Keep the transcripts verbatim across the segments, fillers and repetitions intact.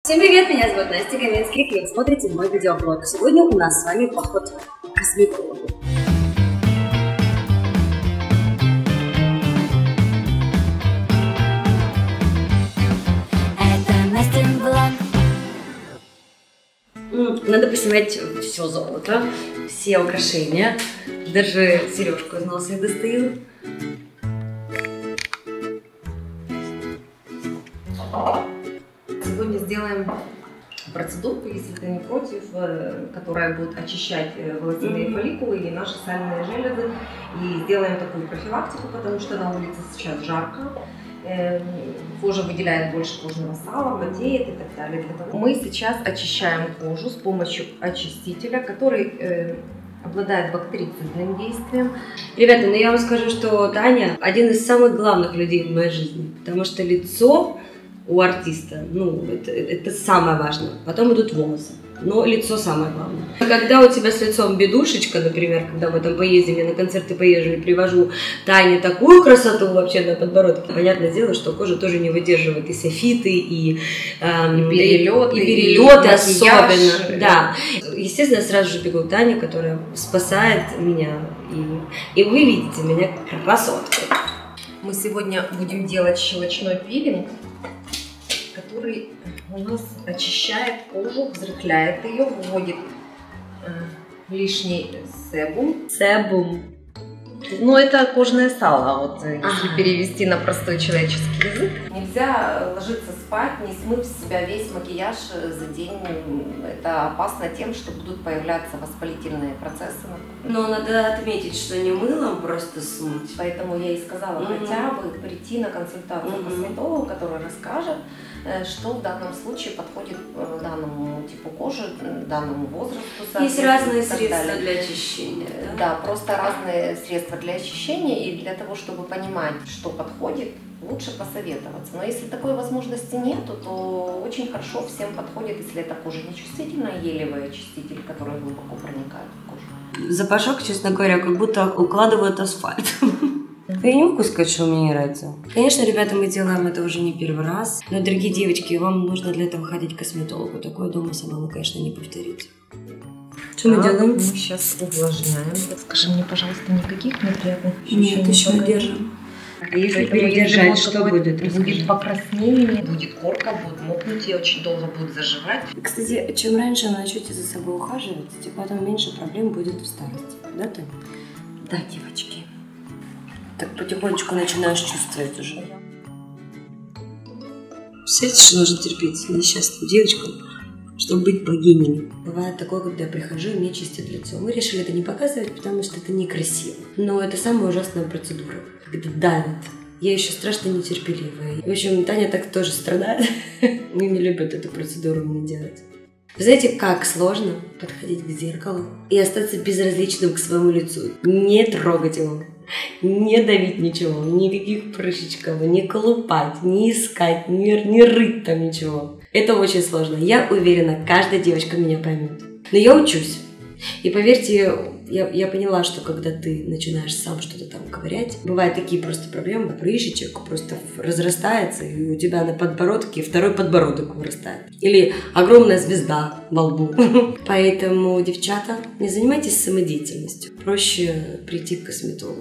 Всем привет, меня зовут Настя Каменских, и вы смотрите мой видеоблог. Сегодня у нас с вами поход к косметологу. Это Настин блог. Надо поснимать все золото, все украшения. Даже сережку из носа я достаю. Сегодня сделаем процедурку, если ты не против, которая будет очищать волосяные фолликулы и наши сальные железы. И сделаем такую профилактику, потому что на улице сейчас жарко. Кожа выделяет больше кожного сала, потеет и так далее. Мы сейчас очищаем кожу с помощью очистителя, который обладает бактерицидным действием. Ребята, ну я вам скажу, что Таня один из самых главных людей в моей жизни, потому что лицо у артиста, ну, это, это самое важное. Потом идут волосы, но лицо самое главное. Когда у тебя с лицом бедушечка, например, когда мы там поездим, я на концерты поезжу и привожу Тане такую красоту вообще на подбородке, понятное дело, что кожа тоже не выдерживает и софиты, и, эм, и перелеты, и, перелеты и особенно. Да. Естественно, я сразу же бегу к Тане, которая спасает меня, и, и вы видите меня красоткой. Мы сегодня будем делать щелочной пилинг, который у нас очищает кожу, взрыхляет ее, вводит э, лишний себум. Себум. Ну, это кожное сало, вот, если ага. перевести на простой человеческий язык. Нельзя ложиться спать, не смыв с себя весь макияж за день. Это опасно тем, что будут появляться воспалительные процессы. Но надо отметить, что не мылом просто смыть. Поэтому я и сказала, mm-hmm. хотя бы прийти на консультацию mm-hmm. к косметологу, который расскажет, что в данном случае подходит данному типу кожи, данному возрасту. Есть разные средства для очищения. Да? Да, просто разные средства для очищения, и для того, чтобы понимать, что подходит, лучше посоветоваться. Но если такой возможности нету, то очень хорошо всем подходит, если эта кожа нечувствительная, гелевый очиститель, который глубоко проникает в кожу. Запашок, честно говоря, как будто укладывают асфальт. Я не могу сказать, что мне не нравится. Конечно, ребята, мы делаем это уже не первый раз. Но, дорогие девочки, вам нужно для этого ходить к косметологу. Такое дома самому, конечно, не повторить. Что мы делаем? Мы сейчас увлажняем. Скажи мне, пожалуйста, никаких неприятных ощущений? Нет, еще держим. А если передержать, что будет? Будет покраснение, будет корка, будет мокнуть и очень долго будет заживать. Кстати, чем раньше вы начнете за собой ухаживать, тем потом меньше проблем будет в старости. Да, Таня? Да, девочки. Так потихонечку начинаешь чувствовать уже. Представляете, что нужно терпеть несчастным девочкам, чтобы быть богинями. Бывает такое, когда я прихожу, и мне чистят лицо. Мы решили это не показывать, потому что это некрасиво. Но это самая ужасная процедура, когда давят. Я еще страшно нетерпеливая. В общем, Таня так тоже страдает. Мы не любят эту процедуру мне делать. Вы знаете, как сложно подходить к зеркалу и остаться безразличным к своему лицу, не трогать его, не давить ничего, никаких прыщичков, не колупать, не искать, не, не рыть там ничего. Это очень сложно. Я уверена, каждая девочка меня поймет. Но я учусь. И поверьте, я, я поняла, что когда ты начинаешь сам что-то там ковырять, бывают такие просто проблемы, прыщичек просто разрастается, и у тебя на подбородке второй подбородок вырастает. Или огромная звезда во лбу. Поэтому, девчата, не занимайтесь самодеятельностью. Проще прийти к косметологу.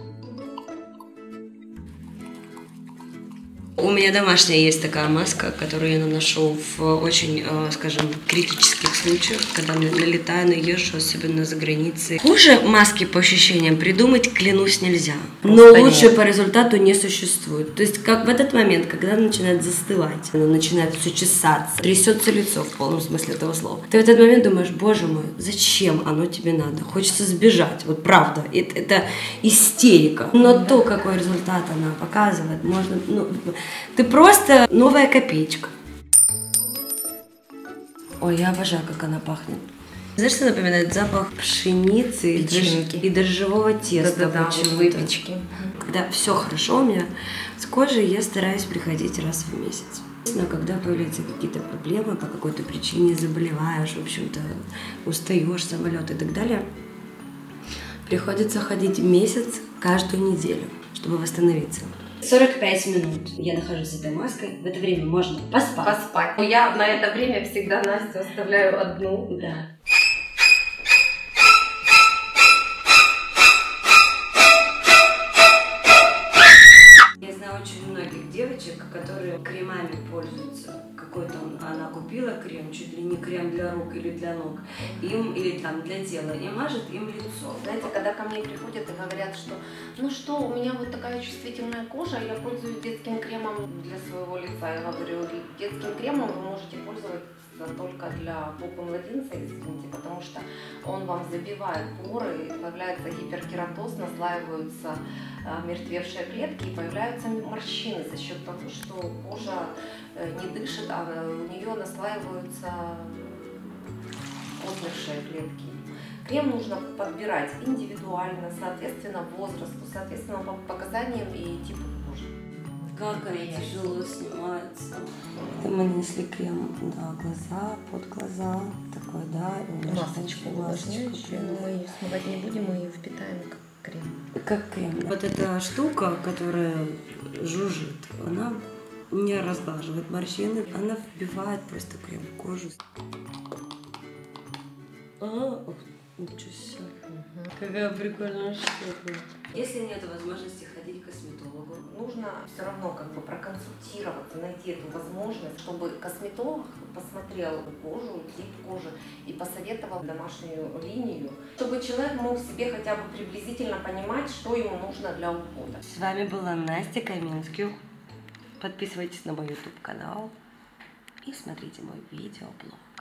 У меня домашняя есть такая маска, которую я наношу в очень, скажем, критических случаях, когда налетаю на езжу, особенно за границей. Хуже маски по ощущениям придумать, клянусь, нельзя. Но лучше по результату не существует. То есть как в этот момент, когда она начинает застывать, она начинает все чесаться, трясется лицо в полном смысле этого слова. Ты в этот момент думаешь, боже мой, зачем оно тебе надо? Хочется сбежать, вот правда. Это, это истерика. Но то, какой результат она показывает, можно... Ну, ты просто новая копеечка. Ой, я обожаю, как она пахнет. Знаешь, что напоминает? Запах пшеницы Печеньки. и дрожжевого теста. Да-да-да, вот выпечки. Когда все хорошо у меня с кожей, я стараюсь приходить раз в месяц. Но когда появляются какие-то проблемы, по какой-то причине заболеваешь, в общем-то, устаешь, самолет и так далее, приходится ходить месяц каждую неделю, чтобы восстановиться. сорок пять минут я нахожусь с этой маской. В это время можно поспать. Поспать. Но я на это время всегда Настю оставляю одну. Да. Я знаю очень многих девочек, которые кремами пользуются. Какой-то он, она купила крем, чуть ли не крем для рук или для ног, им, или там для тела, и мажет им лицо. Знаете, когда ко мне приходят и говорят, что ну что, у меня вот такая чувствительная кожа, я пользуюсь детским кремом для своего лица. Я говорю, детским кремом вы можете пользоваться только для попы младенца, извините, потому что он вам забивает поры, появляется гиперкератоз, наслаиваются э, мертвевшие клетки и появляются морщины за счет того, что кожа э, не дышит, а у нее наслаиваются отмершие клетки. Крем нужно подбирать индивидуально, соответственно возрасту, соответственно по показаниям и типу кожи. Как они тяжело снимаются. Это мы нанесли крем на глаза, под глаза, такой, да, и Масочку увлажняющую, но мы ее смывать не будем, мы ее впитаем как крем. Как крем. Вот эта штука, которая жужжит, она не разглаживает морщины, она вбивает просто крем в кожу. А, ничего себе. Угу. Какая прикольная штука. Если нет возможности ходить к косметологу, нужно все равно как бы проконсультироваться, найти эту возможность, чтобы косметолог посмотрел кожу, тип кожи и посоветовал домашнюю линию, чтобы человек мог себе хотя бы приблизительно понимать, что ему нужно для ухода. С вами была Настя Каминских. Подписывайтесь на мой YouTube канал и смотрите мой видеоблог.